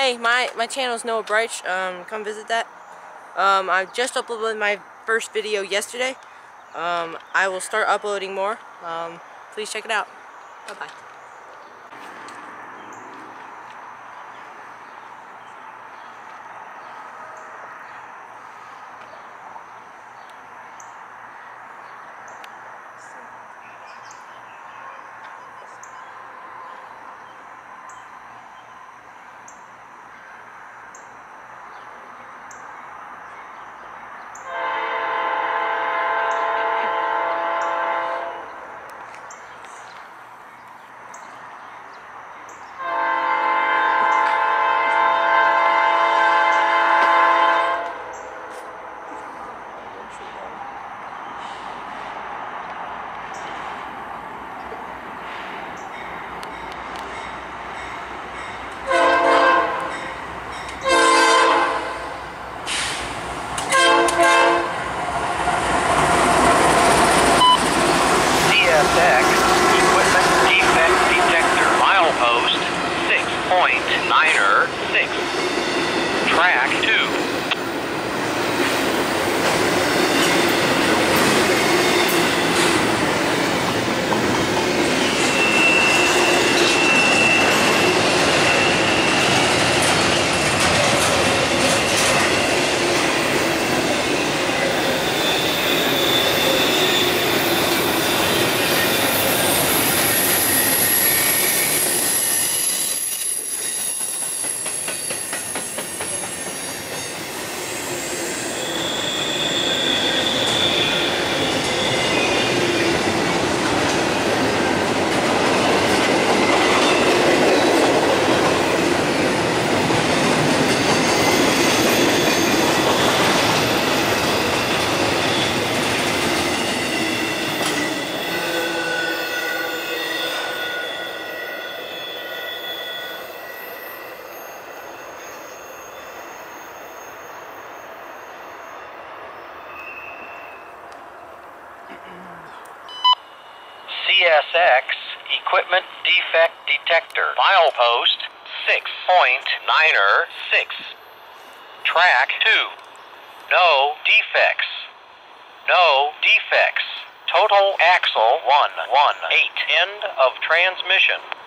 Hey, my channel is Noah Breich. Come visit that. I just uploaded my first video yesterday. I will start uploading more. Please check it out. Bye-bye. Equipment defect detector. Milepost 6.96. Track 2. CSX equipment defect detector. Milepost 6.96. Track 2. No defects. No defects. Total axle 118. End of transmission.